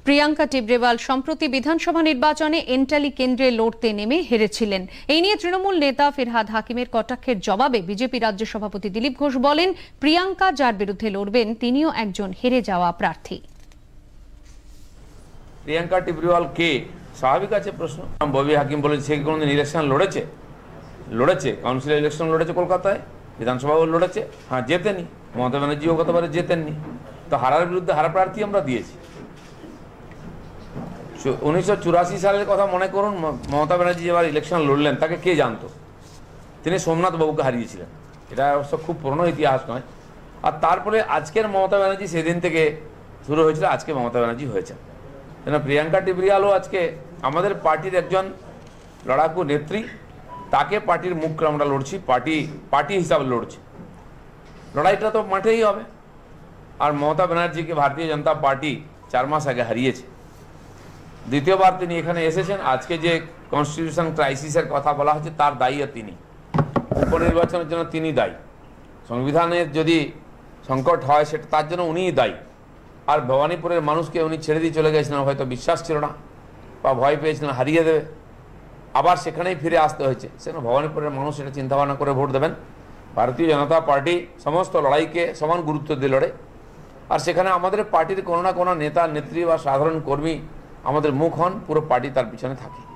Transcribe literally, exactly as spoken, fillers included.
প্রিয়াঙ্কা টিবরেওয়াল সম্প্রতি বিধানসভা নির্বাচনে এন্টালি কেন্দ্রে লড়তে নেমে হেরেছিলেন। এই নিয়ে তৃণমূল নেতা ফিরহাদ হাকিমের কটাক্ষের জবাবে বিজেপি রাজ্য সভাপতি দিলীপ ঘোষ বলেন, প্রিয়াঙ্কা যার বিরুদ্ধে লড়বেন তিনিও একজন হেরে যাওয়া প্রার্থী। প্রিয়াঙ্কা টিবরেওয়াল কে স্বাভাবিক আছে প্রশ্ন। ববি হাকিম বলে সে কোনোদিন ইলেকশন লড়েছে লড়েছে কাউন্সিলর ইলেকশন লড়েছে কলকাতায়, বিধানসভাও লড়েছে, হ্যাঁ জেতেনি। মমতা ব্যানার্জিও গতবারে জেতেননি, তো হারার বিরুদ্ধে হারা প্রার্থী আমরা দিয়েছি। উনিশশো চুরাশি সালের কথা মনে করুন, মমতা ব্যানার্জি এবার ইলেকশন লড়লেন, তাকে কে জানতো? তিনি সোমনাথ বাবুকে হারিয়েছিলেন। এটা অবশ্য খুব পুরনো ইতিহাস নয়। আর তারপরে আজকের মমতা ব্যানার্জি সেদিন থেকে শুরু হয়েছিল, আজকে মমতা ব্যানার্জি হয়েছে। কেন প্রিয়াঙ্কা টিবরেওয়ালও আজকে আমাদের পার্টির একজন লড়াকু নেত্রী, তাকে পার্টির মুখ আমরা লড়ছি, পার্টি পার্টি হিসাবে লড়ছি। লড়াইটা তো মাঠেই হবে। আর মমতা ব্যানার্জিকে ভারতীয় জনতা পার্টি চার মাস আগে হারিয়েছে। দ্বিতীয়বার তিনি এখানে এসেছেন। আজকে যে কনস্টিটিউশন ক্রাইসিসের কথা বলা হচ্ছে তার দায়ীও তিনি, উপনির্বাচনের জন্য তিনি দায়ী। সংবিধানের যদি সংকট হয় সেটা তার জন্য উনিই দায়ী। আর ভবানীপুরের মানুষকে উনি ছেড়ে দিয়ে চলে গেছিলেন, হয়তো বিশ্বাস ছিল না বা ভয় পেয়েছিলেন হারিয়ে দেবে, আবার সেখানেই ফিরে আসতে হয়েছে। সেখানে ভবানীপুরের মানুষ এটা চিন্তাভাবনা করে ভোট দেবেন। ভারতীয় জনতা পার্টি সমস্ত লড়াইকে সমান গুরুত্ব দিয়ে লড়ে। আর সেখানে আমাদের পার্টির কোনো না কোনো নেতা নেত্রী বা সাধারণ কর্মী আমাদের মুখ হন, পুরো পার্টি তার পিছনে থাকে।